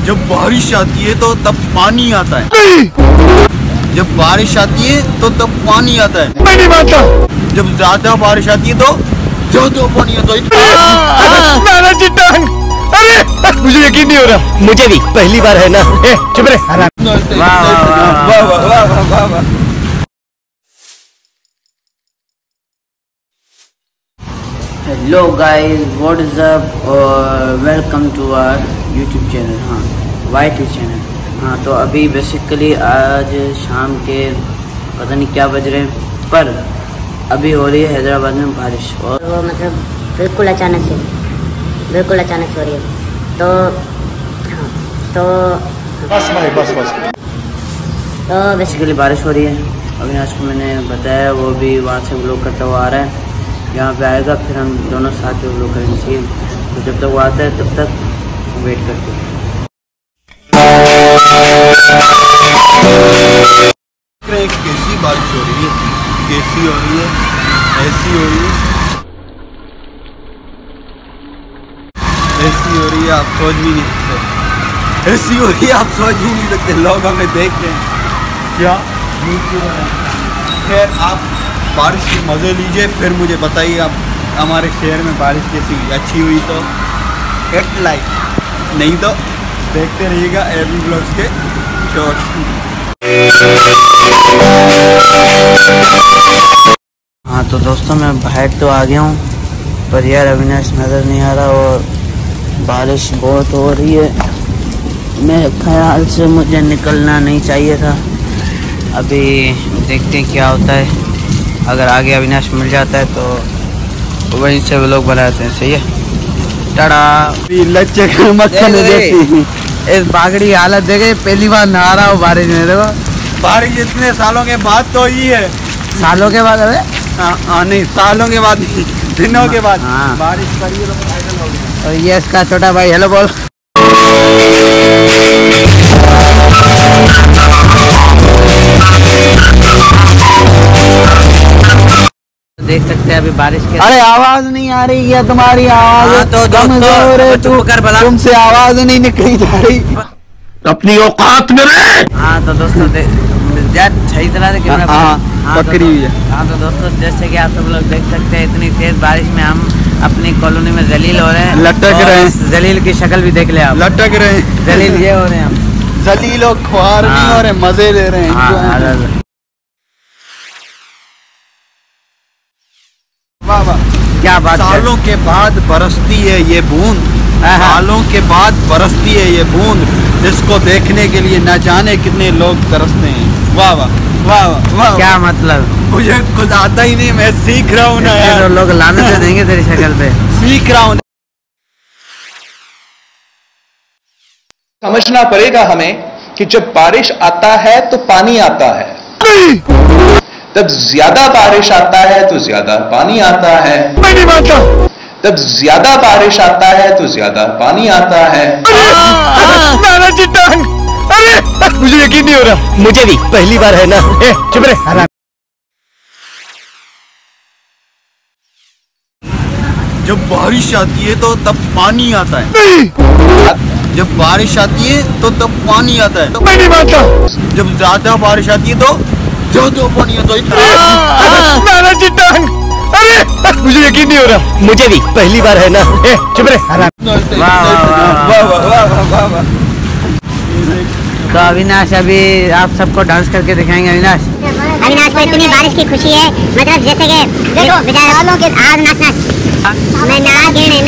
जब बारिश आती है तो तब पानी आता है। जब बारिश आती है तो तब पानी आता है। मैं नहीं मानता। जब ज्यादा बारिश आती है तो ज्यादा पानी आता है। अरे मुझे यकीन नहीं हो रहा। मुझे भी पहली बार है ना। चुप रहे। Hello guys, what is up और welcome to our YouTube channel. हाँ, YT चैनल। हाँ, तो अभी बेसिकली आज शाम के पता नहीं क्या बज रहे हैं, पर अभी हो रही है हैदराबाद में बारिश। और तो मतलब बिल्कुल अचानक से हो रही है। तो हाँ, तो बेसिकली बारिश हो रही है। अविनाश को मैंने बताया, वो भी वहाँ से व्लॉग करता हुआ आ रहा है। यहाँ पे आएगा, फिर हम दोनों साथ में व्लॉग करेंगे। ठीक है, तो जब तक वो आता है तब तक वेट करते हैं। कैसी बारिश हो रही है, कैसी हो रही है, ऐसी हो रही है, ऐसी हो रही है, आप सोच भी नहीं सकते। ऐसी हो रही है, आप सोच भी नहीं सकते। लोग हमें देखते हैं क्या। खैर, आप बारिश के मज़े लीजिए, फिर मुझे बताइए आप हमारे शहर में बारिश कैसी हुई। अच्छी हुई तो हिट लाइक, नहीं तो देखते रहिएगा एबी ब्लॉग्स के शॉर्ट्स। हाँ तो दोस्तों, मैं बाहर तो आ गया हूँ, पर यार अविनाश नज़र नहीं आ रहा और बारिश बहुत हो रही है। मेरे ख्याल से मुझे निकलना नहीं चाहिए था। अभी देखते हैं क्या होता है। अगर आगे अविनाश मिल जाता है तो वहीं से व्लॉग बनाते हैं। सही है, टाटा। इस बागड़ी हालत देखे, पहली बार नहा रहा हूँ बारिश में। देखो, बारिश इतने सालों के बाद तो ही है। सालों के बाद? अरे हाँ नहीं, सालों के बाद नहीं, दिनों के बाद। हाँ, बारिश पड़ी तो फाइनल हो गया। और ये इसका छोटा भाई। हेलो बोल। देख सकते हैं अभी बारिश के। अरे आवाज नहीं आ रही है तुम्हारी। आवाज तो चुप कर भला, तुमसे आवाज नहीं निकली जा रही। अपनी औकात में रहे। हाँ तो दोस्तों, सही तरह से कैमरा पकड़ी हुई है। हाँ तो दोस्तों, जैसे कि आप सब लोग देख सकते हैं, इतनी तेज बारिश में हम अपनी कॉलोनी में जलील हो रहे हैं, लटक रहे हैं। जलील की शक्ल भी देख ले आप, लटक रहे हैं। जलील ये हो रहे हैं हम। जलील और ख्वार नहीं हो रहे, मजे ले रहे हैं। वाह वाह, क्या बात। सालों के बाद बरसती है ये बूंद, सालों के बाद बरसती है ये बूंद, जिसको देखने के लिए न जाने कितने लोग तरसते हैं। वाह वाह वाह वाह। क्या मतलब? मुझे कुछ आता ही नहीं, मैं सीख रहा हूँ ना यार। तो लोग लाने से देंगे तेरी शक्ल पे। सीख रहा हूँ। समझना पड़ेगा हमें कि जब बारिश आता है तो पानी आता है, तब ज्यादा बारिश आता है तो ज्यादा पानी आता है। मैं नहीं मानता। तब ज्यादा बारिश आता है तो ज्यादा पानी आता है। अरे मुझे यकीन नहीं हो रहा। मुझे भी पहली बार है ना। चुप रहे। जब बारिश आती है तो तब पानी आता है। जब बारिश आती है तो तब पानी आता है। मैं नहीं मानता। जब ज्यादा बारिश आती है तो ज्यादा पानी आता है। अरे मुझे यकीन नहीं हो रहा। मुझे भी पहली बार है ना। चुप रहे। तो अविनाश अभी आप सबको डांस करके दिखाएंगे। अविनाश को इतनी बारिश की खुशी है, मतलब जैसे कि देखो बेचारों के आज नाच मैं ना गिने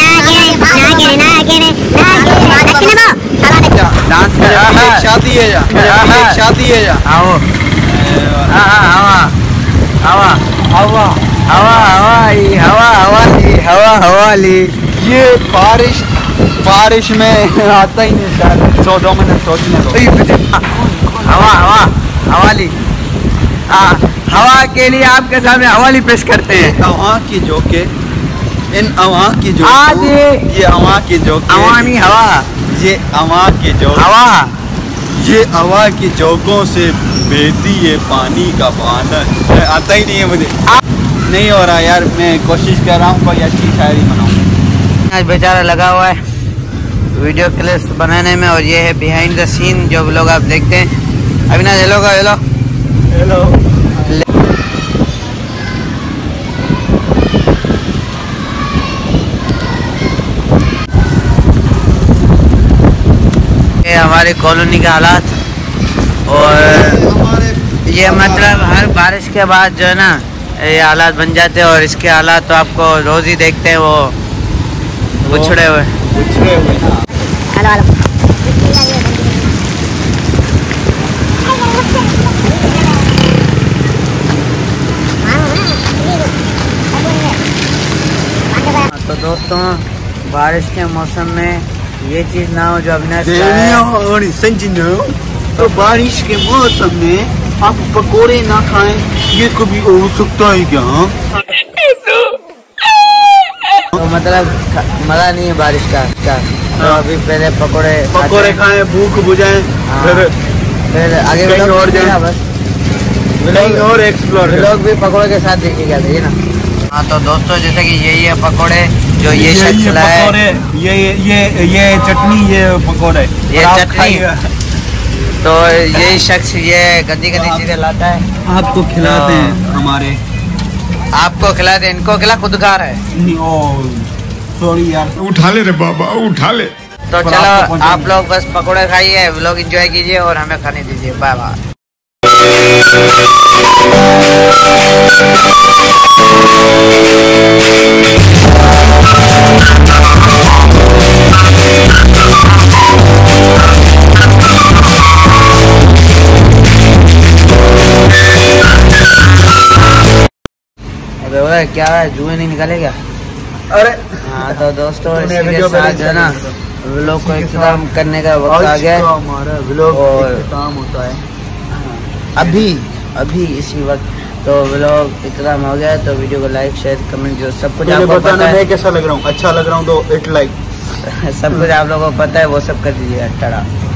डांस कर। शादी है जा, शादी है जा। आओ, हवा हवा हवा हवा हवा हवा हवा ली। ये बारिश में आता ही नहीं शायद। 2 मिनट सोचने दो। हवा हवा हवाली। हवा के लिए आपके सामने हवाली पेश करते हैं। हवा की जोके, इन हवा की जो आज ये हवा की जोके, हवानी हवा, ये हवा की जो हवा, ये हवा की जोकों से बहती है पानी का बहाना। आता ही नहीं है मुझे, नहीं हो रहा यार। मैं कोशिश कर रहा हूँ कोई अच्छी शायरी बनाऊँ। आज बेचारा लगा हुआ है वीडियो क्लिप्स बनाने में, और ये है बिहाइंड द सीन जो लोग आप देखते हैं। अविनाश हेलो का हेलो हेलो। ये हमारी कॉलोनी के हालात, और ये मतलब हर बारिश के बाद जो है ना ये हालात बन जाते हैं, और इसके हालात तो आपको रोज ही देखते हैं, वो उछड़े हुए। Hello hello. तो दोस्तों बारिश के मौसम में ये चीज ना हो जो अविनाश तो बारिश के मौसम में आप पकोड़े ना खाएं, ये कभी हो सकता है क्या? तो मतलब मजा नहीं है बारिश का। तो अभी पहले पकोड़े खाएं, भूख बुझाएं, फिर आगे और जाए, बस और एक्सप्लोर। लोग भी पकोड़े के साथ देखेगा ना। हाँ तो दोस्तों जैसे कि यही है पकोड़े जो ये शख्स लाया, ये चटनी, ये पकोड़े, ये चटनी। तो यही शख्स ये गंदी चीजें लाता है, आपको खिलाते हैं हमारे, आपको खिलाते हैं, इनको खिला खुद खा रहा है। सॉरी यार, उठा ले रे बाबा, उठा ले। तो चलो आप लोग बस पकोड़े खाइए, व्लॉग एंजॉय कीजिए और हमें खाने दीजिए। Bye bye. क्या है, जुए नहीं निकाले क्या? अरे हाँ तो दोस्तों इसके साथ जो है ना व्लॉग को इख्तिताम करने का वक्त आ गया है, हमारा व्लॉग और इख्तिताम होता है अभी इसी वक्त। तो व्लॉग इख्तिताम हो गया, तो वीडियो को लाइक शेयर कमेंट जो सब कुछ आपको आपको पता है, मैं कैसा लग रहा हूँ, अच्छा लग रहा हूँ तो 8 लाइक। सब कुछ आप लोगों को पता है वो सब कर दीजिएगा। टाटा।